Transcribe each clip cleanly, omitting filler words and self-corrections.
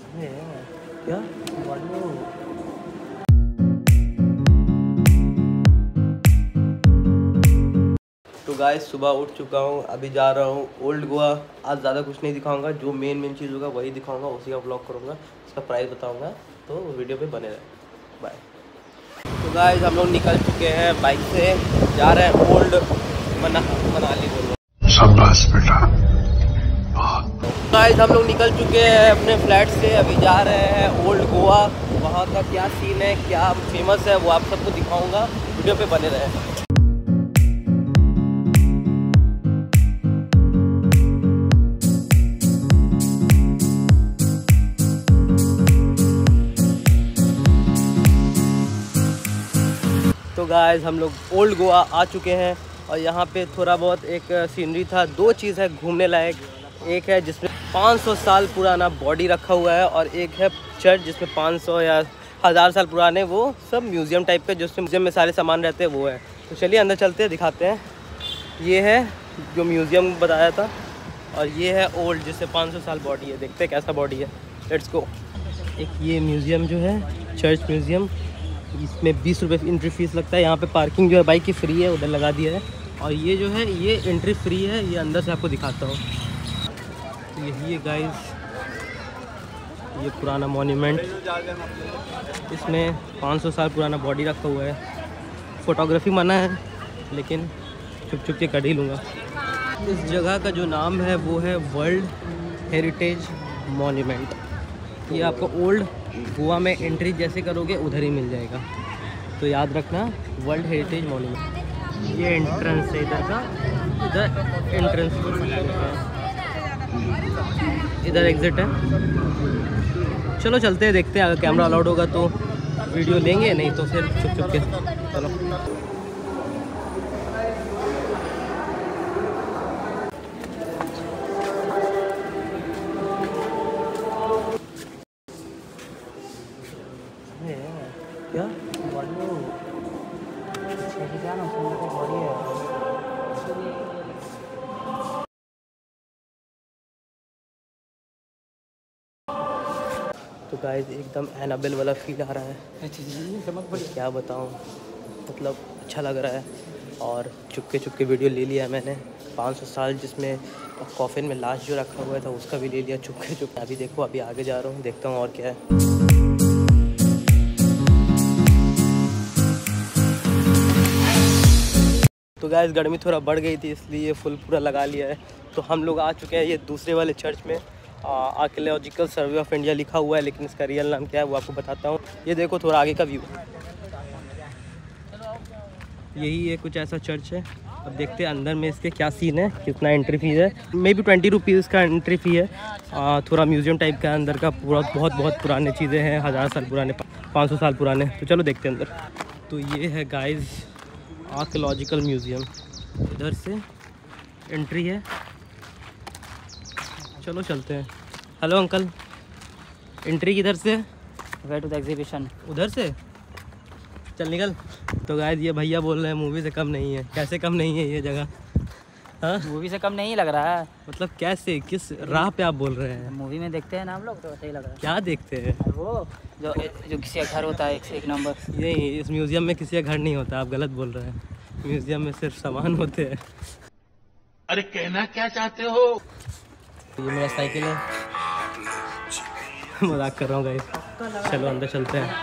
क्या तो गाइस सुबह उठ चुका हूँ, अभी जा रहा हूँ ओल्ड गोवा। आज ज़्यादा कुछ नहीं दिखाऊंगा, जो मेन चीज़ होगा वही दिखाऊंगा, उसी का व्लॉग करूँगा, उसका प्राइस बताऊँगा, तो वीडियो पे बने रहे। बाय। तो गाइस हम लोग निकल चुके हैं, बाइक से जा रहे हैं ओल्ड मनाली बोलो। शाबाश बेटा। गाइस हम लोग निकल चुके हैं अपने फ्लैट से, अभी जा रहे हैं ओल्ड गोवा। वहाँ का क्या सीन है, क्या फेमस है, वो आप सबको दिखाऊंगा, वीडियो पे बने रहे। तो गाइस हम लोग ओल्ड गोवा आ चुके हैं और यहाँ पे थोड़ा बहुत एक सीनरी था। दो चीज़ है घूमने लायक, एक है जिसमें 500 साल पुराना बॉडी रखा हुआ है और एक है चर्च जिसमें 500 या 1000 साल पुराने वो सब म्यूज़ियम टाइप के, जिसमें म्यूज़ियम में सारे सामान रहते हैं वो है। तो चलिए अंदर चलते हैं, दिखाते हैं। ये है जो म्यूज़ियम बताया था और ये है ओल्ड जिससे 500 साल बॉडी है। देखते हैं कैसा बॉडी है, लेट्स गो। एक ये म्यूज़ियम जो है चर्च म्यूज़ियम, इसमें 20 रुपये एंट्री फीस लगता है। यहाँ पे पार्किंग जो है बाइक की फ्री है, उधर लगा दिया है। और ये जो है ये एंट्री फ्री है, ये अंदर से आपको दिखाता हूँ। तो यही है गाइस, ये पुराना मॉन्यूमेंट, इसमें 500 साल पुराना बॉडी रखा हुआ है। फ़ोटोग्राफी मना है लेकिन छुप छुप के कर ही लूँगा। इस जगह का जो नाम है वो है वर्ल्ड हेरिटेज मॉन्यूमेंट। ये आपको ओल्ड गोवा में एंट्री जैसे करोगे उधर ही मिल जाएगा, तो याद रखना वर्ल्ड हेरिटेज मॉन्यूमेंट। ये एंट्रेंस है इधर का, इधर एंट्रेंस, इधर एग्जिट है। चलो चलते हैं, देखते हैं, अगर कैमरा अलाउड होगा तो वीडियो लेंगे, नहीं तो फिर छुप छुप के। चलो क्या तो गाइस एकदम एनाबेल वाला फील आ रहा है, क्या बताऊं, मतलब अच्छा लग रहा है। और चुपके चुपके वीडियो ले लिया मैंने। 500 साल जिसमें कॉफिन में लाश जो रखा हुआ था उसका भी ले लिया चुपके चुपके। अभी देखो, अभी आगे जा रहा हूँ, देखता हूँ और क्या है। तो गाइस गर्मी थोड़ा बढ़ गई थी इसलिए फुल पूरा लगा लिया है। तो हम लोग आ चुके हैं ये दूसरे वाले चर्च में। आर्कियोलॉजिकल सर्वे ऑफ इंडिया लिखा हुआ है, लेकिन इसका रियल नाम क्या है वो आपको बताता हूँ। ये देखो थोड़ा आगे का व्यू, यही है, कुछ ऐसा चर्च है। अब देखते हैं अंदर में इसके क्या सीन है, कितना एंट्री फीस है। मे बी 20 रुपीज़ का एंट्री फ़ी है। थोड़ा म्यूज़ियम टाइप का अंदर का, पूरा बहुत पुराने चीज़ें हैं, 1000 साल पुराने, 500 साल पुराने। तो चलो देखते हैं अंदर। तो ये है गाइस आर्कियोलॉजिकल म्यूज़ियम, इधर से एंट्री है। चलो चलते हैं। हेलो अंकल, एंट्री किधर से? वे टू द एग्जीबिशन, उधर से, चल निकल। तो गाइस ये भैया बोल रहे हैं मूवी से कम नहीं है। कैसे कम नहीं है ये जगह? हाँ मूवी से कम नहीं लग रहा है। मतलब कैसे, किस राह पे आप बोल रहे हैं? मूवी में देखते हैं ना हम लोग, तो सही लग रहा है। क्या देखते हैं? वो जो किसी का घर होता है, एक नंबर। नहीं, इस म्यूज़ियम में किसी का घर नहीं होता, आप गलत बोल रहे हैं। म्यूज़ियम में सिर्फ सामान होते हैं। अरे कहना क्या चाहते हो? ये मेरा साइकिल है, मजाक कर रहा हूँ गाइस। चलो अंदर चलते हैं।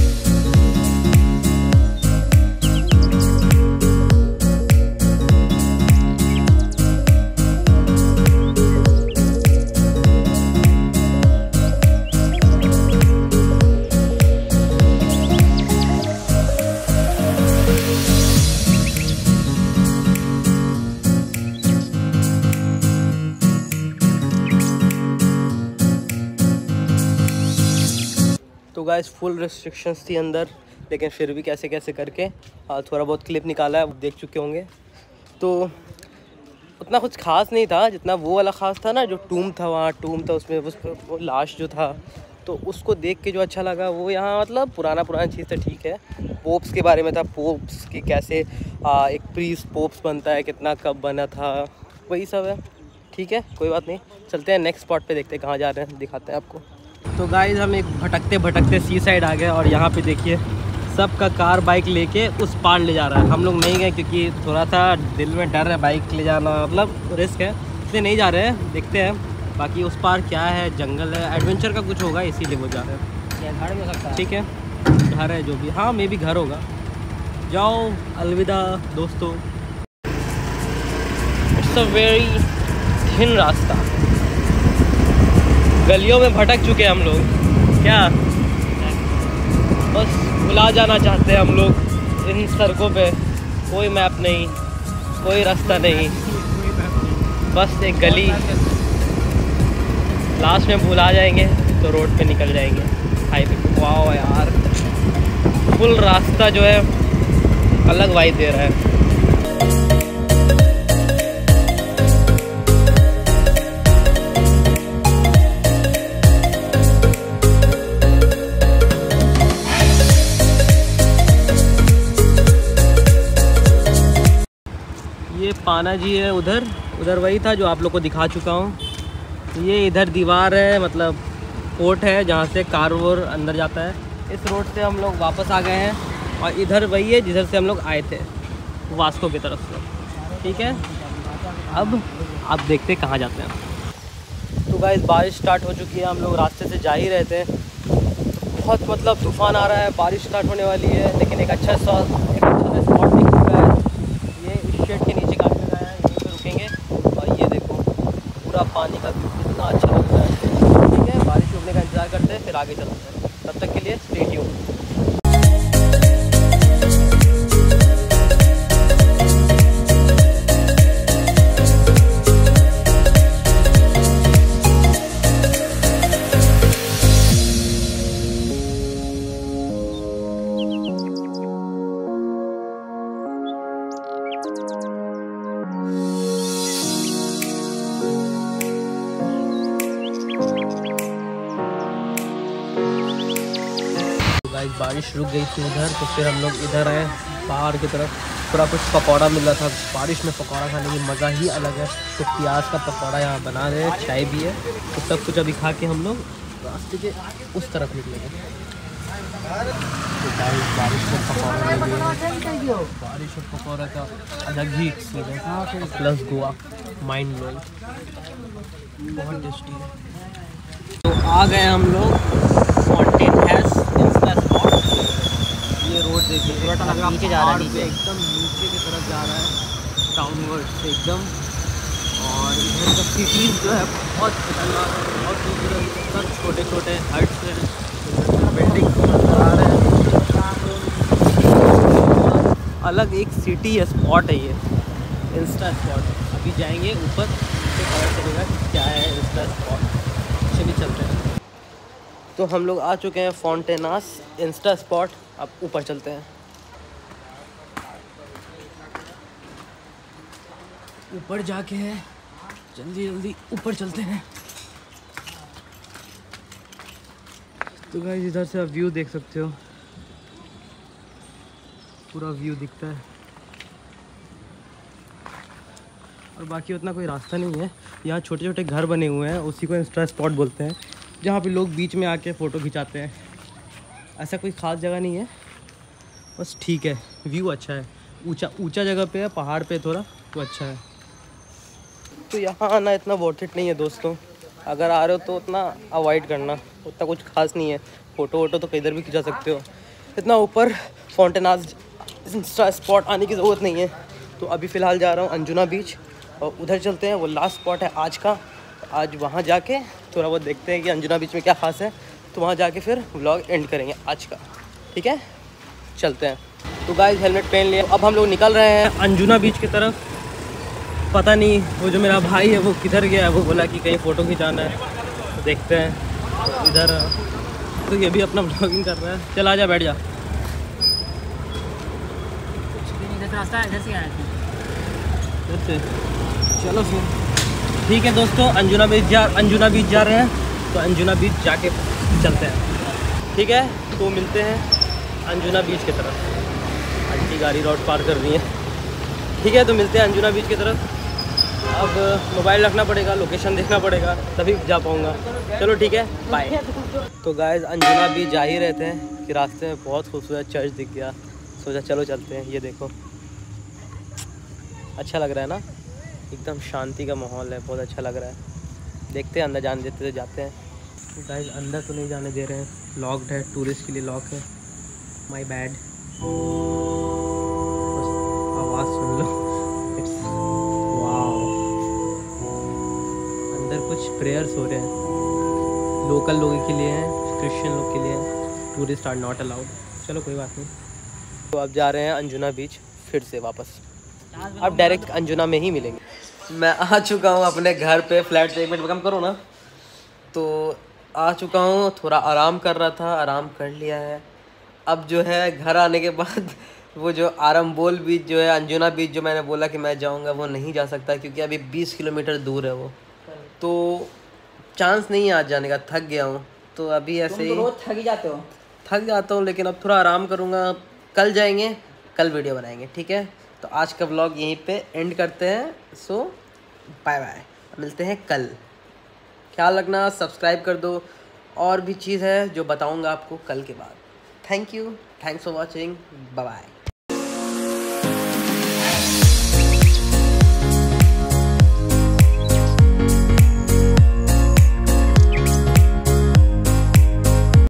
तो गाइस फुल रिस्ट्रिक्शंस थी अंदर, लेकिन फिर भी कैसे कैसे करके थोड़ा बहुत क्लिप निकाला है, देख चुके होंगे। तो उतना कुछ खास नहीं था जितना वो वाला खास था ना, जो टूम था, वहाँ टूम था, उसमें वो लाश जो था, तो उसको देख के जो अच्छा लगा वो यहाँ, मतलब पुराना चीज़ था, ठीक है। पोप्स के बारे में था, पोप्स की कैसे एक प्रीस्ट पोप्स बनता है, कितना कब बना था, वही सब है। ठीक है, कोई बात नहीं, चलते हैं नेक्स्ट स्पॉट पे, देखते हैं कहाँ जा रहे हैं, दिखाते हैं आपको। तो गाइस हम एक भटकते भटकते सी साइड आ गए और यहाँ पे देखिए सबका कार बाइक लेके उस पार ले जा रहा है। हम लोग नहीं गए क्योंकि थोड़ा सा दिल में डर है, बाइक ले जाना मतलब रिस्क है, इसलिए नहीं जा रहे हैं। देखते हैं बाकी उस पार क्या है, जंगल है, एडवेंचर का कुछ होगा इसीलिए वो जा रहे हैं। घर भी हो सकता है। ठीक है, घर है जो भी, हाँ मे भी घर होगा। जाओ, अलविदा दोस्तों। इट्स अ वेरी थिन रास्ता, गलियों में भटक चुके हैं हम लोग। क्या बस भुला जाना चाहते हैं हम लोग इन सड़कों पे। कोई मैप नहीं, कोई रास्ता नहीं, बस एक गली। लास्ट में भुला जाएंगे तो रोड पे निकल जाएंगे, हाईवे पे। वाह यार, फुल रास्ता जो है अलग वाइब दे रहा है। ये पाना जी है, उधर वही था जो आप लोग को दिखा चुका हूँ। ये इधर दीवार है, मतलब कोर्ट है जहाँ से कार वोर अंदर जाता है। इस रोड से हम लोग वापस आ गए हैं और इधर वही है जिधर से हम लोग आए थे, वास्को की तरफ से। ठीक है, अब आप देखते कहाँ जाते हैं। तो गाइस बारिश स्टार्ट हो चुकी है, हम लोग रास्ते से जा ही रहे थे। बहुत मतलब तूफ़ान आ रहा है, बारिश स्टार्ट होने वाली है, लेकिन एक अच्छा सा स्पॉट दिख चुका है। ये इस शेड के नीचे काफ़ी लगा है, यहीं पे रुकेंगे। और ये देखो पूरा पानी का व्यू कितना अच्छा लग रहा है। ठीक है, बारिश रुकने का इंतज़ार करते हैं, फिर आगे चलते हैं। तब तक के लिए स्टे ट्यून्ड। बारिश रुक गई थी उधर, तो फिर हम लोग इधर आए बाहर की तरफ। थोड़ा कुछ पकौड़ा मिल रहा था, बारिश में पकौड़ा खाने की मज़ा ही अलग है। तो प्याज का पकौड़ा यहाँ बना रहे हैं, चाय भी है। तो सब कुछ अभी खा के हम लोग रास्ते के उस तरफ निकलेंगे। तो बारिश में पकौड़ा ले लिए, बारिश और पकौड़ा का अलग ही experience, plus Goa mind blowing, बहुत टेस्टी है। तो आ गए हम लोग फॉन्टेनहेस इंस्टा स्पॉट। ये रोड देखिए, नीचे जा रहा है, नीचे एकदम नीचे की तरफ जा रहा है, डाउनवर्ड से एकदम। और इधर का सिटीज़ जो है बहुत खतरनाक है, बहुत खूबसूरत, सब छोटे छोटे हट्स हैं, बिल्डिंग नजर आ रहे हैं। अलग एक सिटी है, स्पॉट है ये इंस्टा स्पॉट। अभी जाएंगे ऊपर तो पता चलेगा क्या है इंस्टा स्पॉट। चलिए चलते हैं। तो हम लोग आ चुके हैं फॉन्टेनास इंस्टा स्पॉट। अब ऊपर चलते हैं। ऊपर जाके है, जल्दी जल्दी ऊपर चलते हैं। तो गाइस इधर से आप व्यू देख सकते हो, पूरा व्यू दिखता है। और बाकी उतना कोई रास्ता नहीं है, यहाँ छोटे छोटे घर बने हुए हैं, उसी को इंस्टा स्पॉट बोलते हैं, जहाँ पे लोग बीच में आके फ़ोटो खिंचाते हैं। ऐसा कोई ख़ास जगह नहीं है, बस ठीक है, व्यू अच्छा है। ऊंचा जगह पे है, पहाड़ पे थोड़ा, तो अच्छा है। तो यहाँ आना इतना वर्थ इट नहीं है दोस्तों। अगर आ रहे हो तो उतना अवॉइड करना, उतना कुछ खास नहीं है। फ़ोटो वोटो तो किधर भी खिंचा सकते हो, इतना ऊपर फॉन्टेनास इंस्टा स्पॉट आने की ज़रूरत नहीं है। तो अभी फ़िलहाल जा रहा हूँ अंजुना बीच, और उधर चलते हैं, वो लास्ट स्पॉट है आज का। आज वहाँ जाके थोड़ा बहुत देखते हैं कि अंजुना बीच में क्या खास है, तो वहाँ जाके फिर व्लॉग एंड करेंगे आज का। ठीक है, चलते हैं। तो गाइस हेलमेट पहन लिया, अब हम लोग निकल रहे हैं अंजुना बीच की तरफ। पता नहीं वो जो मेरा भाई है वो किधर गया है, वो बोला कि कहीं फ़ोटो खिंचाना है, तो देखते हैं। तो इधर तो ये भी अपना व्लॉगिंग कर रहा है। चल आजा, बैठ जा। रास्ता इधर से आया था, इधर से। चलो फिर ठीक है दोस्तों, अंजुना बीच जा रहे हैं, तो अंजुना बीच जाके चलते हैं। ठीक है, तो मिलते हैं अंजुना बीच की तरफ। आंटी गाड़ी रोड पार कर रही है। ठीक है, तो मिलते हैं अंजुना बीच की तरफ। अब मोबाइल रखना पड़ेगा, लोकेशन देखना पड़ेगा, तभी जा पाऊँगा। चलो ठीक है, बाय। तो गाइस अंजुना भी जा ही रहे थे कि रास्ते में बहुत खूबसूरत चर्च दिख गया, सोचा चलो चलते हैं। ये देखो, अच्छा लग रहा है ना, एकदम शांति का माहौल है, बहुत अच्छा लग रहा है। देखते हैं, अंदर जाने देते तो जाते हैं। गाइस अंदर तो नहीं जाने दे रहे हैं, लॉक्ड है, टूरिस्ट के लिए लॉक है। My bad. आवाज़ सुन लो, इट्स वाओ। अंदर कुछ प्रेयर्स हो रहे हैं, लोकल लोगों के लिए हैं, क्रिश्चियन लोग के लिए हैं, टूरिस्ट आर नॉट अलाउड। चलो कोई बात नहीं। तो अब जा रहे हैं अंजुना बीच फिर से वापस, अब डायरेक्ट अंजुना में ही मिलेंगे। मैं आ चुका हूँ अपने घर पे, फ्लैट से 1 मिनट कम करो ना। तो आ चुका हूँ, थोड़ा आराम कर रहा था, आराम कर लिया है। अब जो है घर आने के बाद वो जो आरंबोल बीच जो है, अंजुना बीच जो मैंने बोला कि मैं जाऊँगा, वो नहीं जा सकता क्योंकि अभी 20 किलोमीटर दूर है वो, तो चांस नहीं है आज जाने का। थक गया हूँ, तो अभी ऐसे ही रोज थक ही जाते हो। थक जाता हूँ, लेकिन अब थोड़ा आराम करूँगा। कल जाएंगे, कल वीडियो बनाएंगे, ठीक है। तो आज का व्लॉग यहीं पे एंड करते हैं। सो बाय बाय, मिलते हैं कल। ख्याल रखना, सब्सक्राइब कर दो, और भी चीज़ है जो बताऊँगा आपको कल के बाद। Thank you, thanks for watching, bye bye.